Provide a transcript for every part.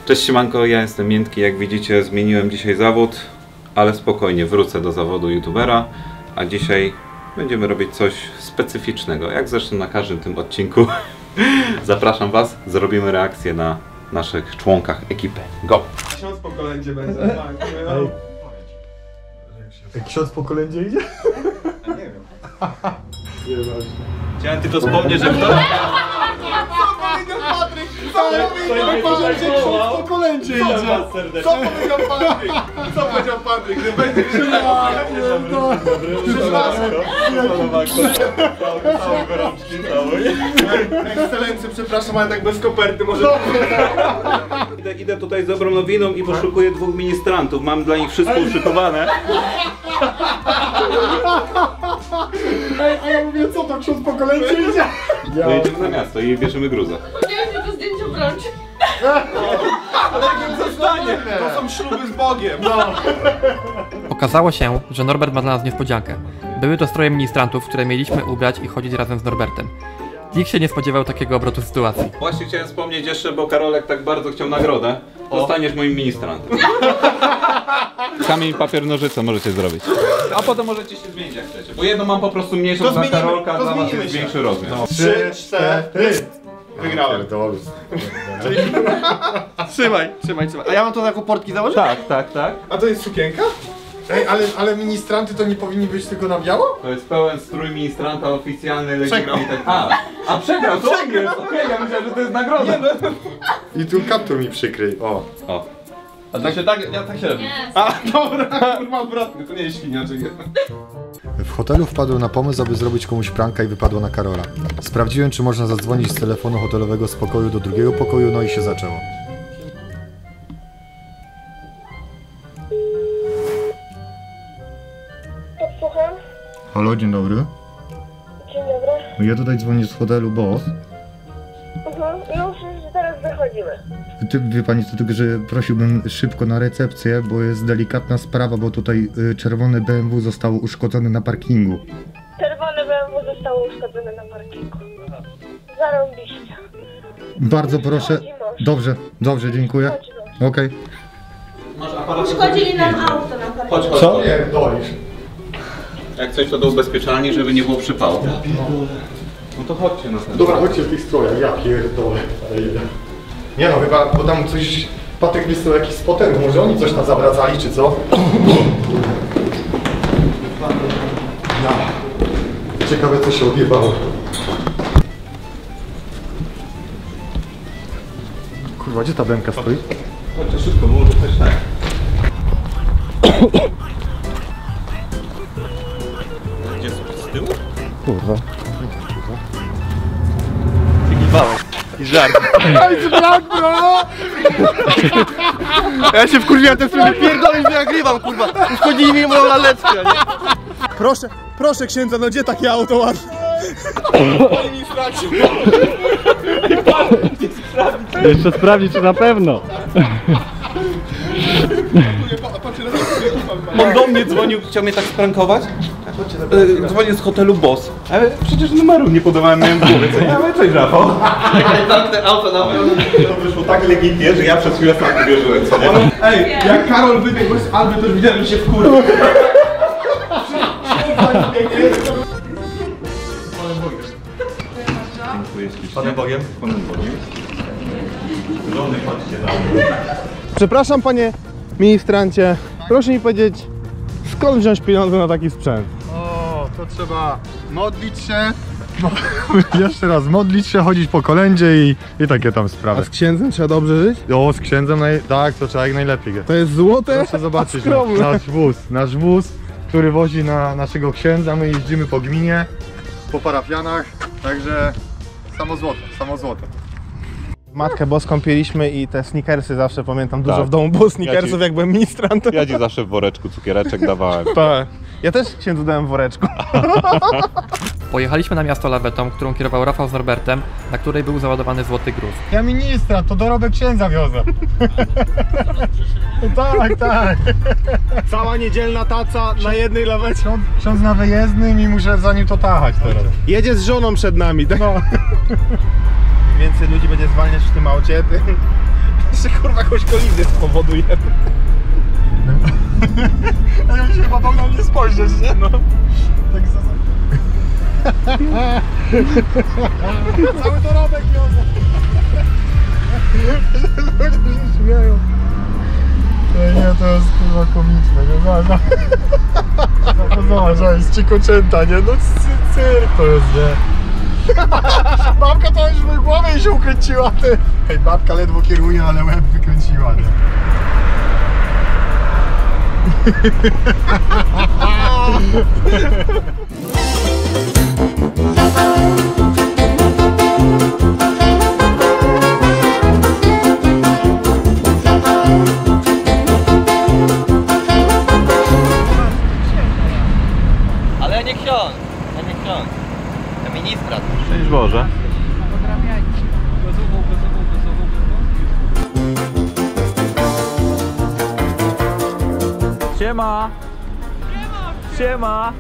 Cześć siemanko, ja jestem Miętki, jak widzicie zmieniłem dzisiaj zawód, ale spokojnie wrócę do zawodu youtubera, a dzisiaj będziemy robić coś specyficznego, jak zresztą na każdym tym odcinku. Zapraszam was, zrobimy reakcję na naszych członkach ekipy. Go! Ksiądz po kolędzie będzie, tak. Jak ksiądz po kolędzie idzie? Nie wiem. Chciałem tylko wspomnieć, że kto... Po kolędzie idzie! Co powiedział Patryk? Co powiedział Patryk? Gdy będzie Ekscelencjo, przepraszam, ale tak bez koperty może... Idę tutaj z dobrą nowiną i poszukuję dwóch ministrantów. Mam dla nich wszystko uszykowane. A ja mówię, co to ksiądz po kolędzie idzie? To jedziemy na miasto i bierzemy gruzę. Nie to zdjęcie brać. Ale jak zostanie? To są śluby z Bogiem. Okazało się, że Norbert ma dla nas niespodziankę. Były to stroje ministrantów, które mieliśmy ubrać i chodzić razem z Norbertem. Nikt się nie spodziewał takiego obrotu sytuacji. Właśnie chciałem wspomnieć jeszcze, bo Karolek tak bardzo chciał nagrodę. Zostaniesz moim ministrantem. Kamień, papier, nożyce możecie zrobić. A potem możecie się zmienić jak chcecie. Bo jedną mam po prostu mniejszą dla Karolka, dla was jest większy rozmiar. 3, 4. Wygrałem. Trzymaj. A ja mam to na portki założyć? Tak. A to jest sukienka? Ej, ale ministranty to nie powinni być tylko na biało? To jest pełen strój ministranta oficjalny, legitny. A przegrał, to on jest! Okej, ja myślałem, że to jest nagroda. I tu kaptur mi przykryj, o. A tak się ja tak się robię. A, dobra, kurwa odwrotny, to nie jest świniaczek. W hotelu wpadłem na pomysł, aby zrobić komuś pranka i wypadło na Karola. Sprawdziłem, czy można zadzwonić z telefonu hotelowego z pokoju do drugiego pokoju, no i się zaczęło. Słucham? Halo, dzień dobry. Dzień dobry. Ja tutaj dzwonię z hotelu Boss. Już zaraz wychodzimy. Wie pani co, tylko że prosiłbym szybko na recepcję, bo jest delikatna sprawa, bo tutaj czerwone BMW zostało uszkodzone na parkingu. Czerwone BMW zostało uszkodzone na parkingu. Zarąbiście. Bardzo proszę. Dobrze, dziękuję. Okej. Uszkodzili nam auto na parkingu. Chodź. Co? Nie, dolisz. Jak coś to do ubezpieczalni, żeby nie było przypału. No to chodźcie na ten. Dobra, chodźcie w tych strojach, ja pierdolę. Nie no, chyba, bo tam coś... Patryk wysłał jakiś spoter, może oni coś tam zawracali, czy co? No. Ciekawe, co się odjebało. Kurwa, gdzie ta bęka stoi? Chodźcie szybko, bo może coś tak. Gdzie z tyłu? Kurwa. I żart. Ja się wkurwiłem, ten sobie pierdolę, że nagrywam, kurwa. Uszkodzili mi moją laleczkę, nie? Proszę księdza, no gdzie takie auto ładne? Jeszcze sprawdzić, czy na pewno. On do mnie dzwonił, chciał mnie tak sprankować. Dzwonię z hotelu Boss. Ale przecież numeru nie podawałem, miałem w głowie, co nie? Ale coś Rafał. Te auto na to wyszło tak legitnie, że ja przez chwilę sam uwierzyłem, co nie? Ej, jak Karol wybiegł z Alby, to już widziałem, że się wkurzył. Panem Bogiem? Panem Bogiem. Żony, chodźcie na mnie. Przepraszam panie ministrancie, proszę mi powiedzieć, skąd wziąć pieniądze na taki sprzęt? O, to trzeba modlić się. Jeszcze raz, modlić się, chodzić po kolędzie i takie tam A sprawy. z księdzem trzeba dobrze żyć? O, z księdzem, tak, to trzeba jak najlepiej. To jest złote, Proszę zobaczyć a skromne. nasz wóz, który wozi na naszego księdza. My jeździmy po gminie, po parafianach, także samo złote. Matkę Boską pieliśmy i te sneakersy zawsze pamiętam, dużo Tak. w domu było sneakersów, Ja ci- jak byłem ministrantem. Ja ci zawsze w woreczku cukiereczek dawałem. Tak. Ja też księdzu dałem w woreczku. Pojechaliśmy na miasto lawetą, którą kierował Rafał z Norbertem, na której był załadowany złoty gruz. Ja ministra, to dorobek księdza wiozę. Tak. Cała niedzielna taca na jednej lawecie. Ksiądz na wyjezdnym i muszę za nim to tachać teraz. Jedzie z żoną przed nami, tak? No. Więcej ludzi będzie zwalniać w tym aucie. Jeszcze kurwa jakąś kolizję spowodujemy. A ja się chyba na mnie spojrzeć, nie? No. Tak cały dorobek wiozę. Ludzie się śmieją. Nie, to jest chyba komiczne, nie? Zobacz, jest cikoczęta, nie? No cyrk to jest, nie? Babka to już w głowie się ukręciła, ty. Hej, babka ledwo kieruje, ale łeb wykręciła, nie? Ale ja nie ksiądz, ja ministrat. Szczęść Boże. Siema! Siema!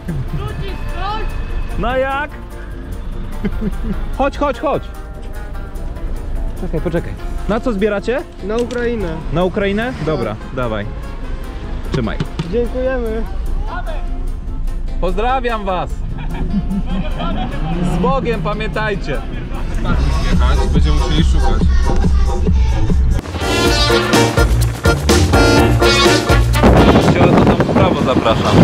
No jak? Chodź, chodź, chodź! Czekaj, poczekaj. Na co zbieracie? Na Ukrainę. Na Ukrainę? Dobra, dawaj. Trzymaj. Dziękujemy. Pozdrawiam was! Z Bogiem, pamiętajcie! Będziemy musieli szukać. Ściele to tam w prawo zapraszam.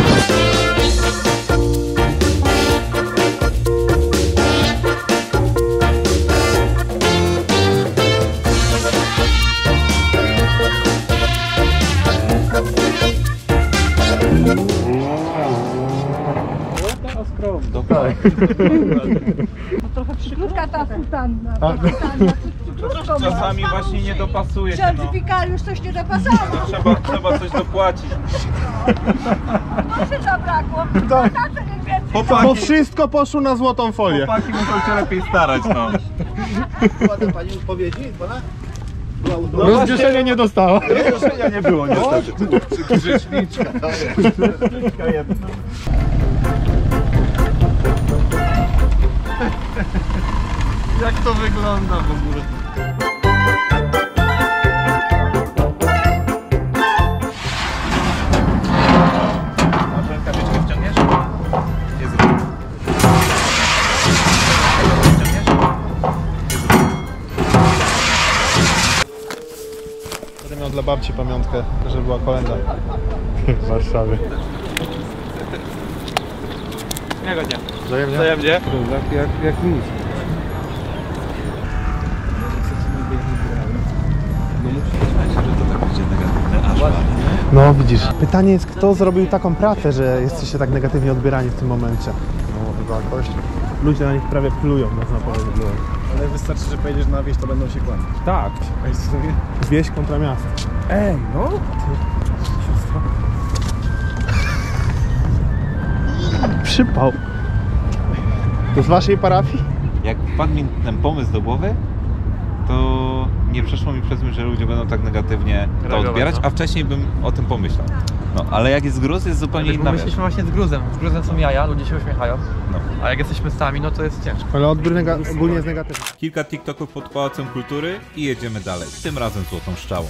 Krótka ta sutanna. Czasami właśnie nie dopasuje się, no. Certyfikariusz coś nie dopasował. Trzeba coś dopłacić. Może zabrakło. Tak. Chłopaki, Bo wszystko poszło na złotą folię. chłopaki muszą się lepiej starać, no. Pani odpowiedzi, pana? Rozgrzeszenia nie dostała. Rozgrzeszenia nie było, niestety. Grzeczniczka. Jak to wygląda w ogóle? Może rękawiczkę wciągniesz? Jest Będę miał dla babci pamiątkę, że była kolenda w Warszawie. Miłego dnia. Wzajemnie? Wzajemnie. Jak nic. No widzisz, pytanie jest, kto zrobił taką pracę, że jesteście tak negatywnie odbierani w tym momencie. No, chyba jakoś. Ludzie na nich prawie plują, można powiedzieć. Ale wystarczy, że pojedziesz na wieś, to będą się kłaniać. Tak, wieś kontra miasto. Ej, no. Przypał. To z waszej parafii? Jak wpadł mi ten pomysł do głowy, to nie przeszło mi przez myśl, że ludzie będą tak negatywnie to Reagować, odbierać, no. a wcześniej bym o tym pomyślał. No, ale jak jest gruz, jest zupełnie inna My rzecz. jesteśmy właśnie z gruzem. Z gruzem są jaja, ludzie się uśmiechają. No. A jak jesteśmy sami, no to jest ciężko. Ale odbiór ogólnie jest negatywny. Kilka TikToków pod Pałacem Kultury i jedziemy dalej. Tym razem złotą strzałą.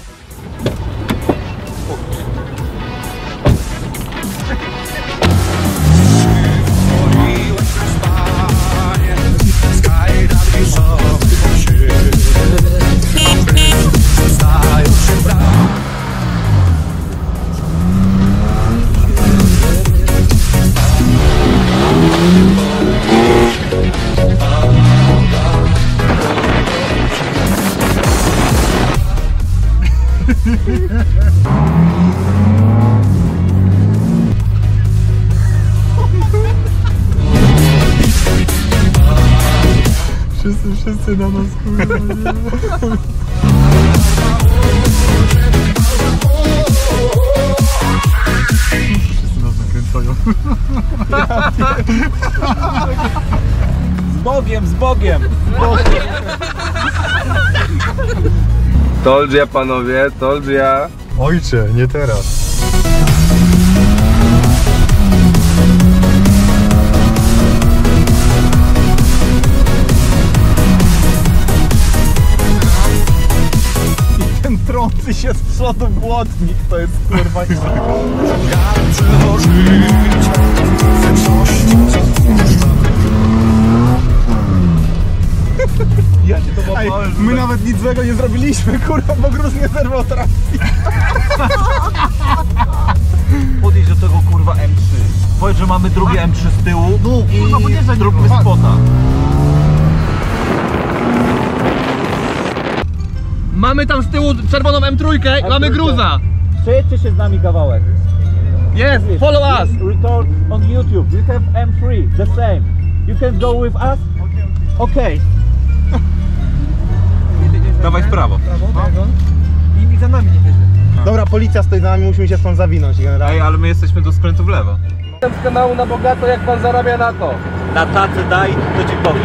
Wszyscy na nas kurwa. Wszyscy nas nakręcają. Z Bogiem, z Bogiem! Told ya, panowie, told ya. Ojcze, nie teraz. Ten trący się z przodu błotnik, to jest kurwa. Ja cię to łapałem. My nawet nic złego nie zrobiliśmy, kurwa, bo gruz nie zerwał trasy. Podejdź do tego kurwa M3. Powiedz, że mamy drugie M3 z tyłu i zróbmy spota. Mamy tam z tyłu czerwoną M3 i mamy gruza. Przejedźcie się z nami kawałek. Yes, follow us. Record on YouTube. We have M3, the same. You can go with us? Okay. Dawaj w prawo. I za nami nie jedzie. Dobra, policja stoi za nami, musimy się stąd zawinąć generalnie. Ej, ale my jesteśmy do skrętu w lewo. Z kanału na bogato, jak pan zarabia na to. Na tacy daj, to ci powiem.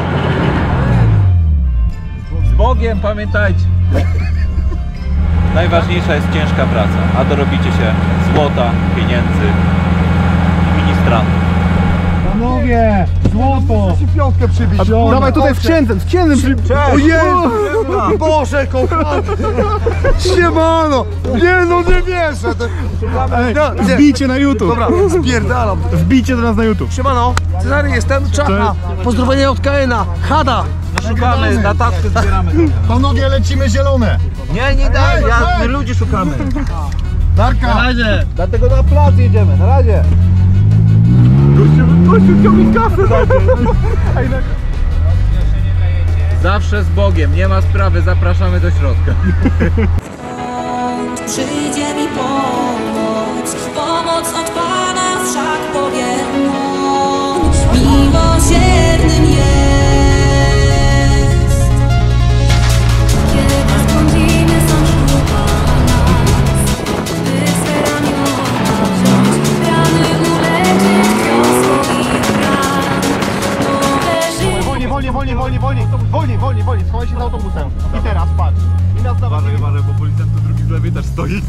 Z Bogiem, pamiętajcie. Najważniejsza jest ciężka praca, a dorobicie się złota, pieniędzy i ministrantów. Panowie, złoto! Się piątkę przybić. Dawaj tutaj z księdzem, Ojej! Boże, kochany! Siemano! Nie no, nie wierzę! Wbijcie na YouTube! Dobra, spierdalam! Wbijcie do nas na YouTube! Siemano, Cezary jestem, Czacha. Pozdrowienia od KN-a, Hada. Szukamy, na tatkę zbieramy. Panowie, lecimy zielone! Nie daj, my ludzi szukamy. Darka! Na razie. Dlatego na plac jedziemy, na razie. Gościu chciał mi kasę! Zawsze z Bogiem, nie ma sprawy, zapraszamy do środka. Przyjdzie mi pomoc, pomoc od Pana wszak powiem on, miłosiernym jest. Kiedy skądziny są wśród nas, by swe ramiona wziąć, rany uleczyć do swoich ran. Wolniej, schowaj się za autobusem. I teraz patrz. I nas dawaj. Uważaj, bo policjant tu drugi z lewej też stoi.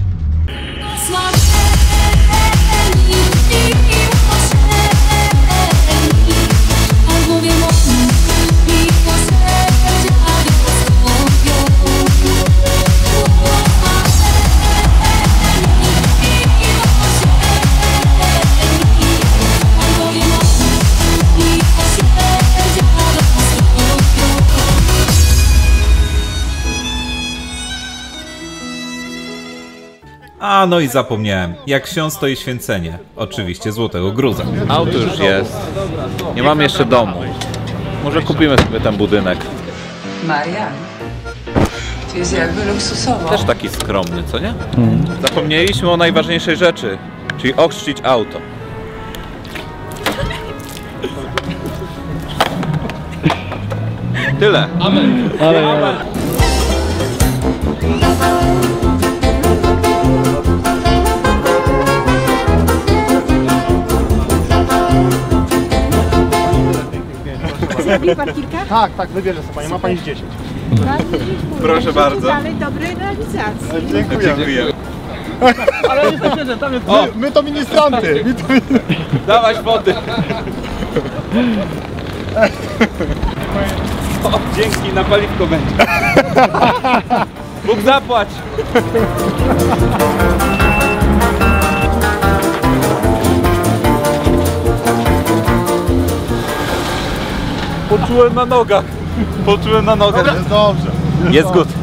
A no i zapomniałem, jak ksiądz stoi święcenie. Oczywiście złotego gruza. Auto już jest. Nie mam jeszcze domu. Może kupimy sobie ten budynek. Marian, to jest jakby luksusowo. Też taki skromny, co nie? Zapomnieliśmy o najważniejszej rzeczy, czyli ochrzcić auto. Tyle. Amen. Amen. Zrobi pan kilka? Tak, wybierze sobie pani, ma pani z 10. Proszę bardzo. Ale dobrej realizacji. Dziękuję. Ale nie siedzę, tam jest. My to ministranty! Dawać wody. O, dzięki, na paliwko będzie. Bóg zapłać. Poczułem na nogach. Jest dobrze. Jest good.